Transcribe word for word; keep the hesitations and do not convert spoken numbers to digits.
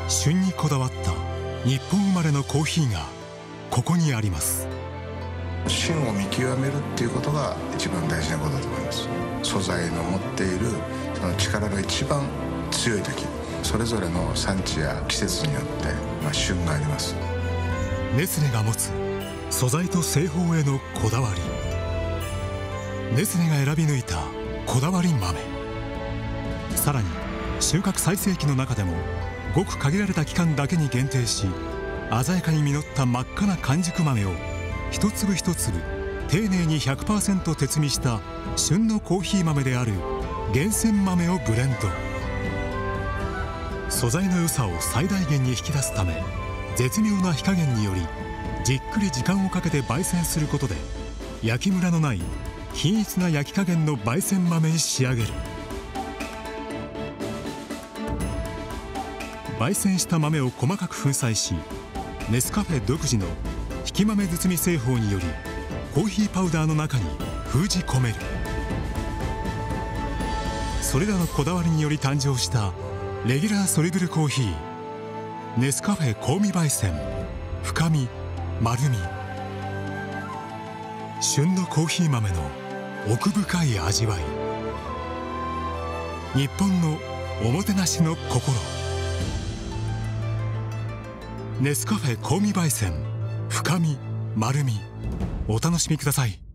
旬にこだわった日本生まれのコーヒーがここにあります。 旬を見極めるっていうことが一番大事なことだと思います。素材の持っているその力が一番強い時、それぞれの産地や季節によって、まあ、旬があります。 ネスレが持つ素材と製法へのこだわり、ネスレが選び抜いたこだわり豆、さらに収穫最盛期の中でもごく限られた期間だけに限定し、鮮やかに実った真っ赤な完熟豆を一粒一粒丁寧に ひゃくパーセント 鉄味した旬のコーヒー豆である厳選豆をブレンド。素材の良さを最大限に引き出すため、絶妙な火加減によりじっくり時間をかけて焙煎することで、焼きムラのない均一な焼き加減の焙煎豆に仕上げる。焙煎した豆を細かく粉砕し、ネスカフェ独自の引き豆包み製法によりコーヒーパウダーの中に封じ込める。それらのこだわりにより誕生したレギュラーソリブルコーヒー、ネスカフェコウミ焙煎深み丸み。旬のコーヒー豆の奥深い味わい、日本のおもてなしの心。ネスカフェコウミ焙煎深み丸み、お楽しみください。